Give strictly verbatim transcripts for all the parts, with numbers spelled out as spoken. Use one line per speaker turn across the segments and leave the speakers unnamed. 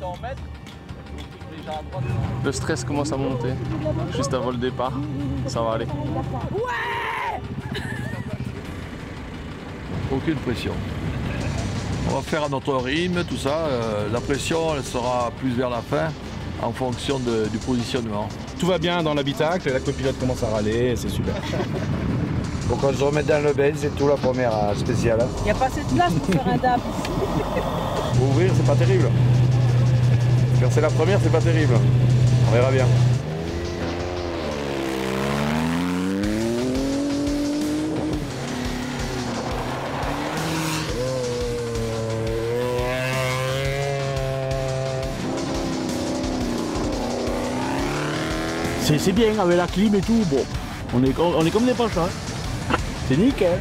Le stress commence à monter, juste avant le départ, ça va aller.
Ouais!
Aucune pression. On va faire à notre rythme, tout ça. Euh, la pression, elle sera plus vers la fin, en fonction de, du positionnement.
Tout va bien dans l'habitacle, la copilote commence à râler, c'est super.
Faut qu'on se remette dans le bain, c'est tout la première spéciale.
Il n'y a pas assez de place pour faire un D A P.
Pour ouvrir, c'est pas terrible. Quand c'est la première, c'est pas terrible. On verra bien.
C'est bien avec la clim et tout, bon, on est, on est comme des pachas. C'est nickel.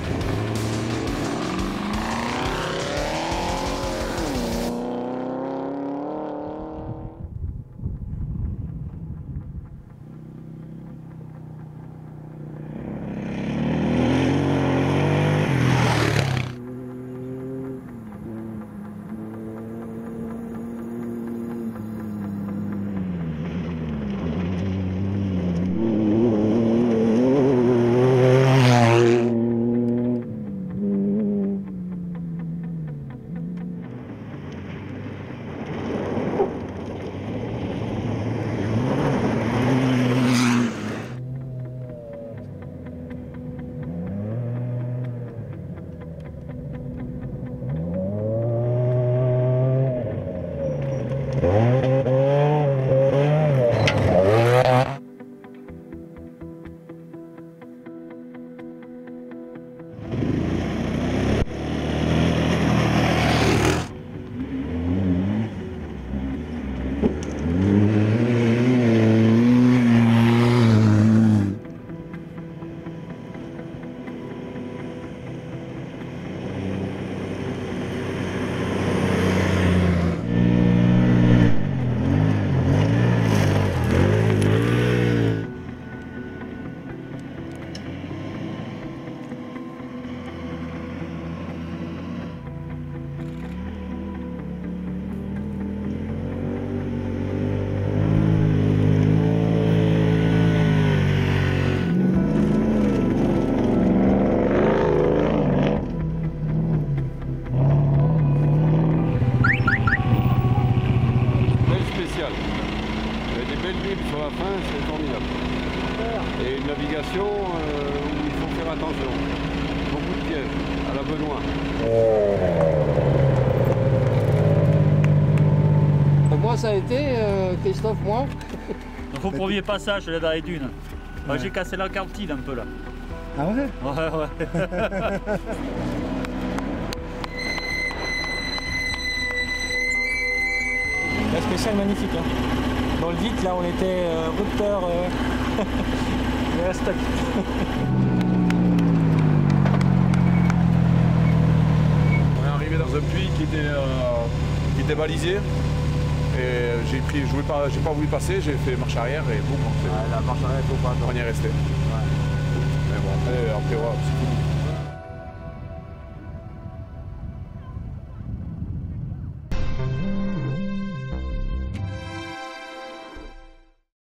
Sur la fin, c'est formidable. Et une navigation euh, où il faut faire attention. Beaucoup de pièges, à la Benoît.
Moi, ça a été, euh, Christophe, moi.
Donc au premier passage, là dans les dunes, ouais. J'ai cassé la cantine un peu là.
Ah ouais?
Ouais, ouais.
La spéciale magnifique. Hein. Dans le vide, là, on était euh, rupteur euh... de la stock.
On est arrivé dans un puits qui était, euh, qui était balisé. Et j'ai pris, je n'ai pas, pas voulu passer, j'ai fait marche arrière et boum, on,
ouais, la marche arrière, il faut pas.
On y est resté. Ouais. Mais bon, après, après ouais, c'est fini.